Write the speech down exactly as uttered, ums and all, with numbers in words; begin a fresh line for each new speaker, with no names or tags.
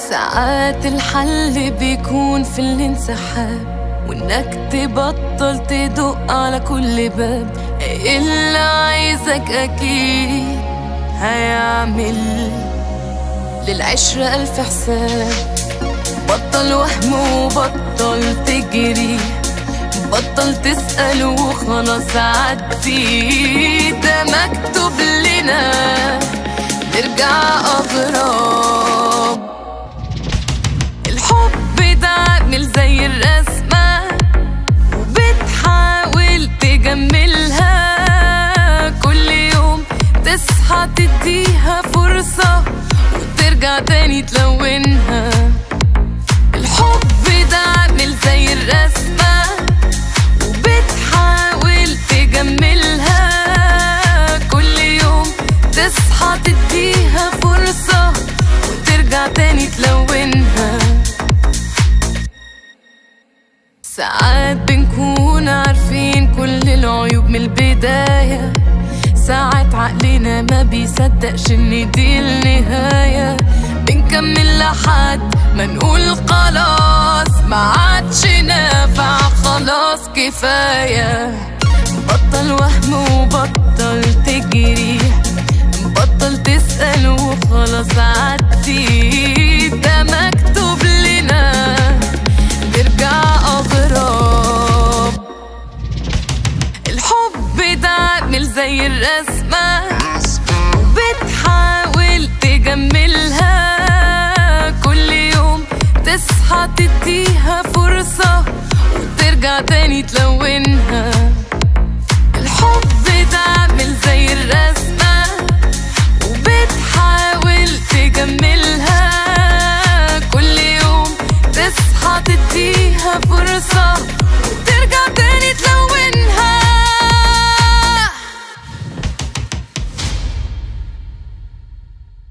ساعات الحل بيكون في الانسحاب، وانك تبطل تدق على كل باب. اللي عايزك اكيد هيعمل للعشرة ألف حساب. بطل وهم وبطل تجري، بطل تسأل وخلاص عدي. ده مكتوب لنا نرجع أغراب. الحب ده عامل زي الرسمة وبتحاول تجملها، كل يوم تصحى تديها فرصة وترجع تاني تلونها. الحب ده عامل زي الرسمة وبتحاول تجملها، كل يوم تصحى تديها فرصة وترجع تاني تلونها. ساعات بنكون عارفين كل العيوب من البداية، ساعات عقلنا ما بيصدقش ان دي النهاية. بنكمل لحد ما نقول خلاص ما عادش نافع، خلاص كفاية. بطل وهم وبطل تجري، بطل تسأل وخلاص عدي. ده مكتوب لنا نرجع أغراب. الحب ده عامل زي الرسمة وبتحاول تجملها، كل يوم تصحى تديها فرصة وترجع تاني تلونها. الحب ده عامل زي الرسمة وبتحاول تجملها، كل يوم تصحى تديها فرصة